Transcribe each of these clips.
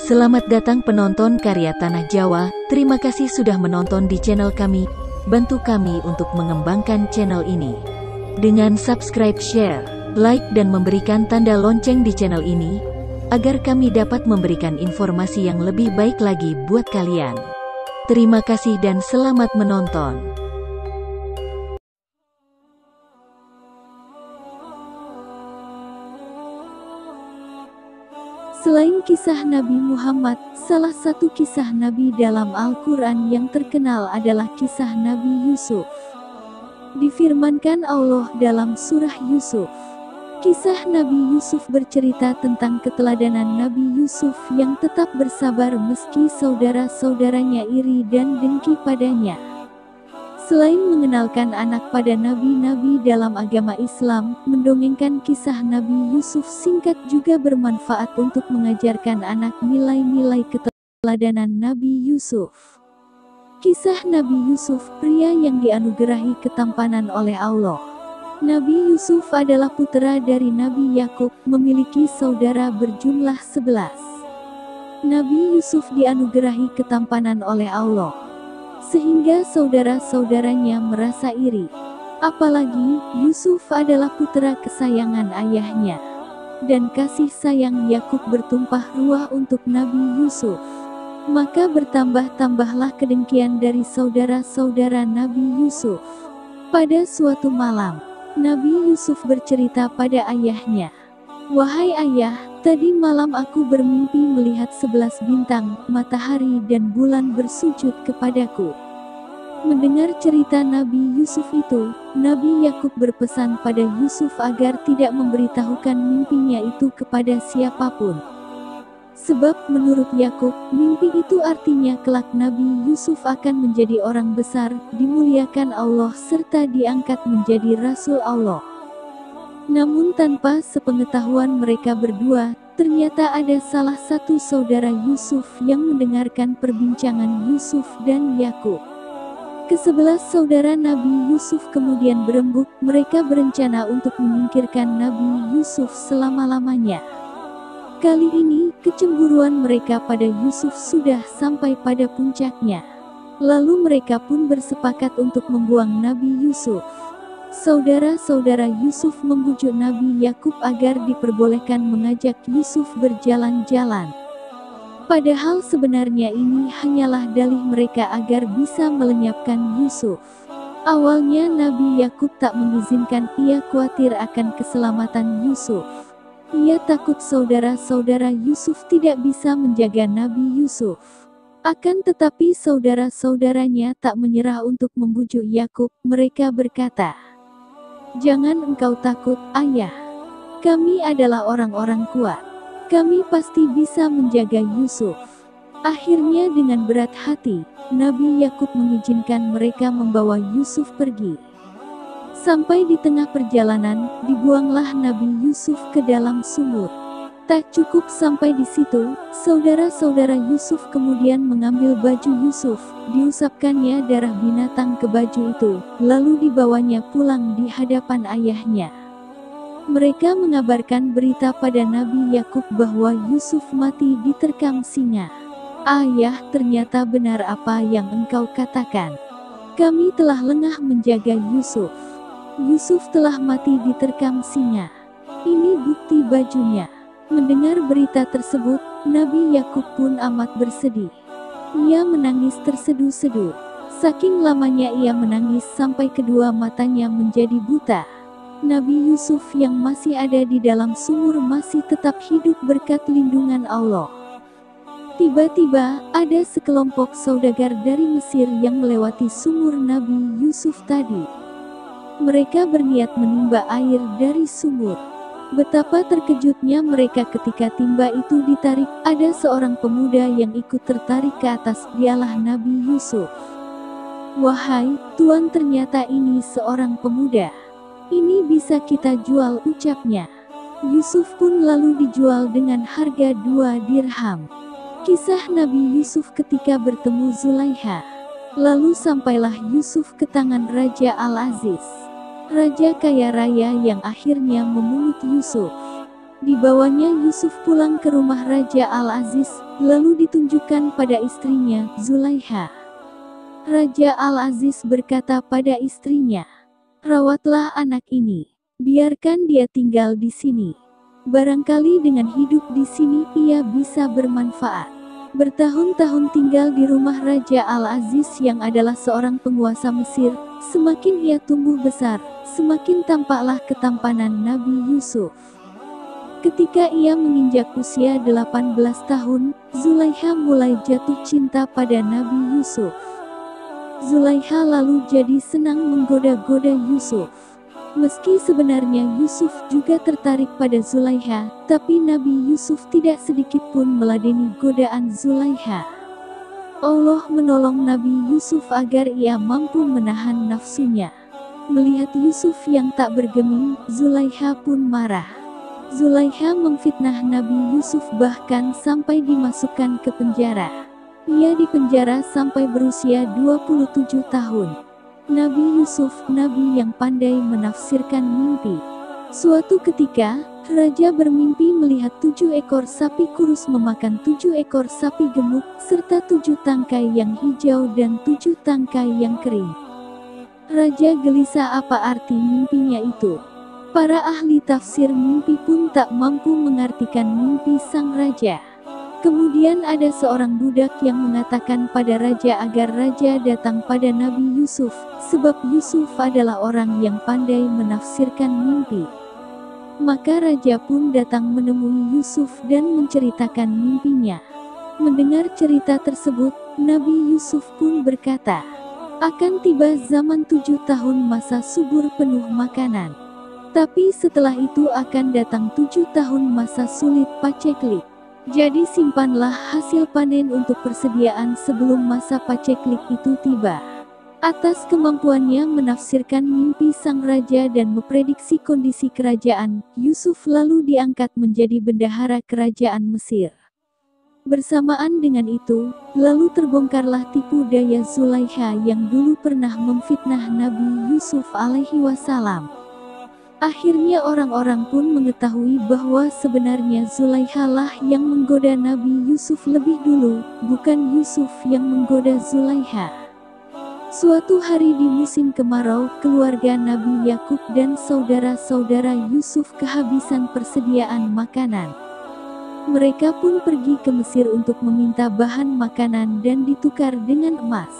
Selamat datang penonton karya Tanah Jawa, terima kasih sudah menonton di channel kami, bantu kami untuk mengembangkan channel ini. Dengan subscribe, share, like dan memberikan tanda lonceng di channel ini, agar kami dapat memberikan informasi yang lebih baik lagi buat kalian. Terima kasih dan selamat menonton. Selain kisah Nabi Muhammad, salah satu kisah Nabi dalam Al-Quran yang terkenal adalah kisah Nabi Yusuf. Difirmankan Allah dalam surah Yusuf. Kisah Nabi Yusuf bercerita tentang keteladanan Nabi Yusuf yang tetap bersabar meski saudara-saudaranya iri dan dengki padanya. Selain mengenalkan anak pada nabi-nabi dalam agama Islam, mendongengkan kisah Nabi Yusuf singkat juga bermanfaat untuk mengajarkan anak nilai-nilai keteladanan Nabi Yusuf. Kisah Nabi Yusuf, pria yang dianugerahi ketampanan oleh Allah. Nabi Yusuf adalah putra dari Nabi Yakub, memiliki saudara berjumlah 11. Nabi Yusuf dianugerahi ketampanan oleh Allah, sehingga saudara-saudaranya merasa iri. Apalagi, Yusuf adalah putra kesayangan ayahnya. Dan kasih sayang Yakub bertumpah ruah untuk Nabi Yusuf. Maka bertambah-tambahlah kedengkian dari saudara-saudara Nabi Yusuf. Pada suatu malam, Nabi Yusuf bercerita pada ayahnya, "Wahai ayah, tadi malam aku bermimpi melihat 11 bintang, matahari dan bulan bersujud kepadaku." Mendengar cerita Nabi Yusuf itu, Nabi Yakub berpesan pada Yusuf agar tidak memberitahukan mimpinya itu kepada siapapun. Sebab menurut Yakub, mimpi itu artinya kelak Nabi Yusuf akan menjadi orang besar, dimuliakan Allah serta diangkat menjadi Rasul Allah. Namun tanpa sepengetahuan mereka berdua, ternyata ada salah satu saudara Yusuf yang mendengarkan perbincangan Yusuf dan Yakub. Ke-11 saudara Nabi Yusuf kemudian berembuk, mereka berencana untuk menyingkirkan Nabi Yusuf selama-lamanya. Kali ini, kecemburuan mereka pada Yusuf sudah sampai pada puncaknya. Lalu mereka pun bersepakat untuk membuang Nabi Yusuf. Saudara-saudara Yusuf membujuk Nabi Yakub agar diperbolehkan mengajak Yusuf berjalan-jalan. Padahal sebenarnya ini hanyalah dalih mereka agar bisa melenyapkan Yusuf. Awalnya Nabi Yakub tak mengizinkan, ia khawatir akan keselamatan Yusuf. Ia takut saudara-saudara Yusuf tidak bisa menjaga Nabi Yusuf. Akan tetapi saudara-saudaranya tak menyerah untuk membujuk Yakub. Mereka berkata, "Jangan engkau takut, ayah. Kami adalah orang-orang kuat. Kami pasti bisa menjaga Yusuf." Akhirnya dengan berat hati, Nabi Yakub mengizinkan mereka membawa Yusuf pergi. Sampai di tengah perjalanan, dibuanglah Nabi Yusuf ke dalam sumur. Tak cukup sampai di situ, saudara-saudara Yusuf kemudian mengambil baju Yusuf, diusapkannya darah binatang ke baju itu, lalu dibawanya pulang di hadapan ayahnya. Mereka mengabarkan berita pada Nabi Yakub bahwa Yusuf mati diterkam singa. "Ayah, ternyata benar apa yang engkau katakan. Kami telah lengah menjaga Yusuf. Yusuf telah mati diterkam singa. Ini bukti bajunya." Mendengar berita tersebut, Nabi Yakub pun amat bersedih. Ia menangis terseduh-seduh. Saking lamanya ia menangis sampai kedua matanya menjadi buta. Nabi Yusuf yang masih ada di dalam sumur masih tetap hidup berkat lindungan Allah. Tiba-tiba, ada sekelompok saudagar dari Mesir yang melewati sumur Nabi Yusuf tadi. Mereka berniat menimba air dari sumur. Betapa terkejutnya mereka ketika timba itu ditarik. Ada seorang pemuda yang ikut tertarik ke atas, dialah Nabi Yusuf. "Wahai Tuan, ternyata ini seorang pemuda. Ini bisa kita jual," ucapnya. Yusuf pun lalu dijual dengan harga 2 dirham. Kisah Nabi Yusuf ketika bertemu Zulaiha. Lalu sampailah Yusuf ke tangan Raja Al-Aziz, raja kaya raya yang akhirnya memungut Yusuf. Dibawanya Yusuf pulang ke rumah Raja Al-Aziz, lalu ditunjukkan pada istrinya, Zulaiha. Raja Al-Aziz berkata pada istrinya, "Rawatlah anak ini. Biarkan dia tinggal di sini. Barangkali dengan hidup di sini ia bisa bermanfaat." Bertahun-tahun tinggal di rumah Raja Al-Aziz yang adalah seorang penguasa Mesir, semakin ia tumbuh besar, semakin tampaklah ketampanan Nabi Yusuf. Ketika ia menginjak usia 18 tahun, Zulaiha mulai jatuh cinta pada Nabi Yusuf. Zulaiha lalu jadi senang menggoda-goda Yusuf. Meski sebenarnya Yusuf juga tertarik pada Zulaiha, tapi Nabi Yusuf tidak sedikit pun meladeni godaan Zulaiha. Allah menolong Nabi Yusuf agar ia mampu menahan nafsunya. Melihat Yusuf yang tak bergeming, Zulaiha pun marah. Zulaiha memfitnah Nabi Yusuf bahkan sampai dimasukkan ke penjara. Ia dipenjara sampai berusia 27 tahun. Nabi Yusuf, nabi yang pandai menafsirkan mimpi. Suatu ketika, raja bermimpi melihat 7 ekor sapi kurus memakan 7 ekor sapi gemuk, serta 7 tangkai yang hijau dan 7 tangkai yang kering. Raja gelisah apa arti mimpinya itu. Para ahli tafsir mimpi pun tak mampu mengartikan mimpi sang raja. Kemudian ada seorang budak yang mengatakan pada raja agar raja datang pada Nabi Yusuf, sebab Yusuf adalah orang yang pandai menafsirkan mimpi. Maka raja pun datang menemui Yusuf dan menceritakan mimpinya. Mendengar cerita tersebut, Nabi Yusuf pun berkata, "Akan tiba zaman 7 tahun masa subur penuh makanan. Tapi setelah itu akan datang 7 tahun masa sulit paceklik. Jadi simpanlah hasil panen untuk persediaan sebelum masa paceklik itu tiba." Atas kemampuannya menafsirkan mimpi sang raja dan memprediksi kondisi kerajaan, Yusuf lalu diangkat menjadi bendahara kerajaan Mesir. Bersamaan dengan itu, lalu terbongkarlah tipu daya Zulaiha yang dulu pernah memfitnah Nabi Yusuf alaihi wasallam. Akhirnya orang-orang pun mengetahui bahwa sebenarnya Zulaiha lah yang menggoda Nabi Yusuf lebih dulu, bukan Yusuf yang menggoda Zulaiha. Suatu hari di musim kemarau, keluarga Nabi Yakub dan saudara-saudara Yusuf kehabisan persediaan makanan. Mereka pun pergi ke Mesir untuk meminta bahan makanan dan ditukar dengan emas.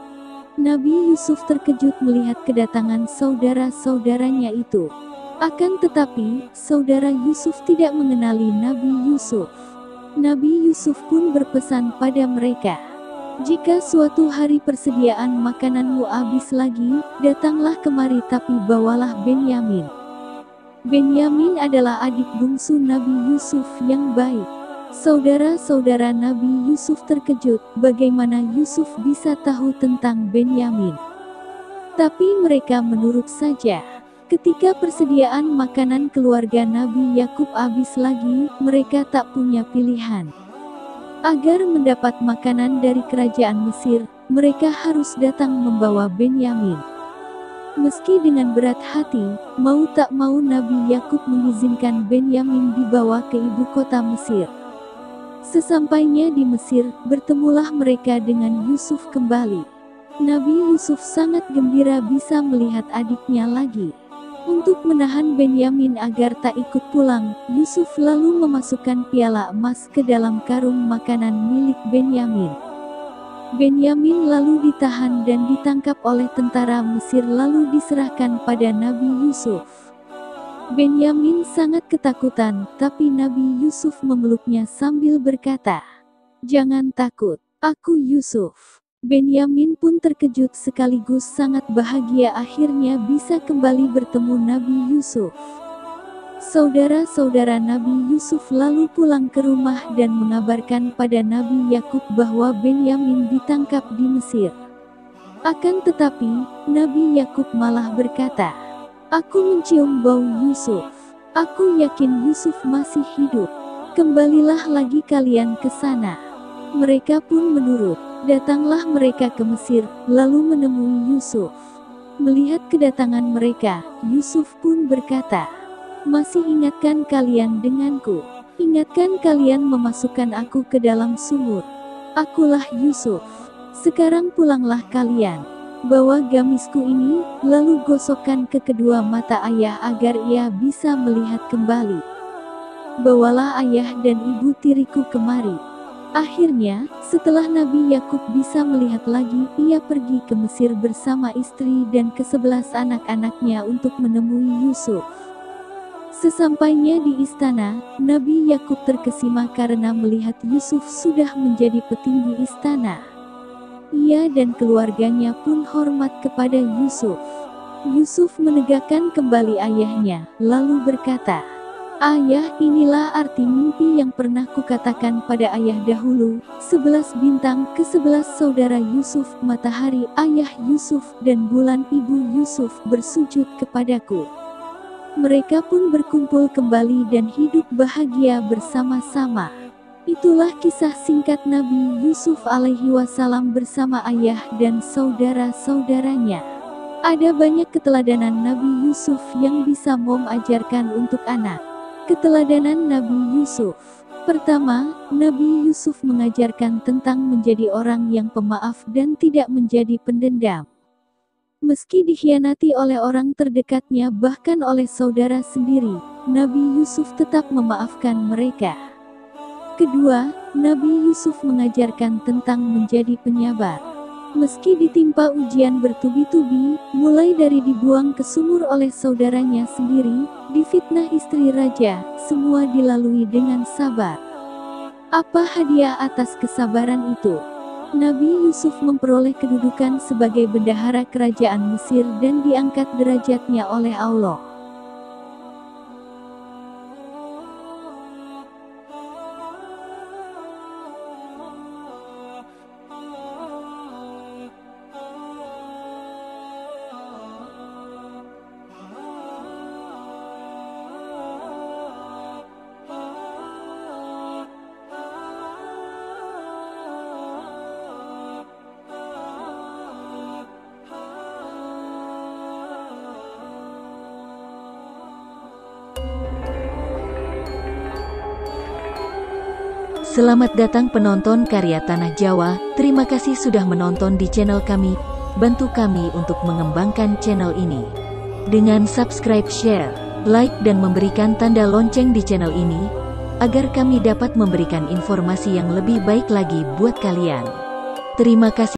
Nabi Yusuf terkejut melihat kedatangan saudara-saudaranya itu. Akan tetapi, saudara Yusuf tidak mengenali Nabi Yusuf. Nabi Yusuf pun berpesan pada mereka, "Jika suatu hari persediaan makananmu habis lagi, datanglah kemari tapi bawalah Benyamin." Benyamin adalah adik bungsu Nabi Yusuf yang baik. Saudara-saudara Nabi Yusuf terkejut, bagaimana Yusuf bisa tahu tentang Benyamin. Tapi mereka menurut saja. Ketika persediaan makanan keluarga Nabi Yakub habis lagi, mereka tak punya pilihan. Agar mendapat makanan dari kerajaan Mesir, mereka harus datang membawa Benyamin. Meski dengan berat hati, mau tak mau Nabi Yakub mengizinkan Benyamin dibawa ke ibu kota Mesir. Sesampainya di Mesir, bertemulah mereka dengan Yusuf kembali. Nabi Yusuf sangat gembira bisa melihat adiknya lagi. Untuk menahan Benyamin agar tak ikut pulang, Yusuf lalu memasukkan piala emas ke dalam karung makanan milik Benyamin. Benyamin lalu ditahan dan ditangkap oleh tentara Mesir lalu diserahkan pada Nabi Yusuf. Benyamin sangat ketakutan, tapi Nabi Yusuf memeluknya sambil berkata, "Jangan takut, aku Yusuf." Benyamin pun terkejut sekaligus sangat bahagia akhirnya bisa kembali bertemu Nabi Yusuf. Saudara-saudara Nabi Yusuf lalu pulang ke rumah dan mengabarkan pada Nabi Yakub bahwa Benyamin ditangkap di Mesir. Akan tetapi, Nabi Yakub malah berkata, "Aku mencium bau Yusuf. Aku yakin Yusuf masih hidup. Kembalilah lagi kalian ke sana." Mereka pun menurut. Datanglah mereka ke Mesir, lalu menemui Yusuf. Melihat kedatangan mereka, Yusuf pun berkata, Masih ingatkah kalian denganku? Ingatkah kalian memasukkan aku ke dalam sumur? Akulah Yusuf. Sekarang pulanglah kalian. Bawa gamisku ini, lalu gosokkan ke kedua mata ayah agar ia bisa melihat kembali. Bawalah ayah dan ibu tiriku kemari. Akhirnya, setelah Nabi Yakub bisa melihat lagi, ia pergi ke Mesir bersama istri dan ke-11 anak-anaknya untuk menemui Yusuf. Sesampainya di istana, Nabi Yakub terkesima karena melihat Yusuf sudah menjadi petinggi istana. Ia dan keluarganya pun hormat kepada Yusuf. Yusuf menegakkan kembali ayahnya, lalu berkata, "Ayah, inilah arti mimpi yang pernah kukatakan pada ayah dahulu. 11 bintang ke-11 saudara Yusuf, matahari ayah Yusuf, dan bulan ibu Yusuf bersujud kepadaku. Mereka pun berkumpul kembali dan hidup bahagia bersama-sama." Itulah kisah singkat Nabi Yusuf alaihi wasallam bersama ayah dan saudara-saudaranya. Ada banyak keteladanan Nabi Yusuf yang bisa mom ajarkan untuk anak. Keteladanan Nabi Yusuf. Pertama, Nabi Yusuf mengajarkan tentang menjadi orang yang pemaaf dan tidak menjadi pendendam. Meski dikhianati oleh orang terdekatnya bahkan oleh saudara sendiri, Nabi Yusuf tetap memaafkan mereka. Kedua, Nabi Yusuf mengajarkan tentang menjadi penyabar. Meski ditimpa ujian bertubi-tubi, mulai dari dibuang ke sumur oleh saudaranya sendiri, difitnah istri raja, semua dilalui dengan sabar. Apa hadiah atas kesabaran itu? Nabi Yusuf memperoleh kedudukan sebagai bendahara kerajaan Mesir dan diangkat derajatnya oleh Allah. Selamat datang penonton karya Tanah Jawa, terima kasih sudah menonton di channel kami, bantu kami untuk mengembangkan channel ini. Dengan subscribe, share, like dan memberikan tanda lonceng di channel ini, agar kami dapat memberikan informasi yang lebih baik lagi buat kalian. Terima kasih.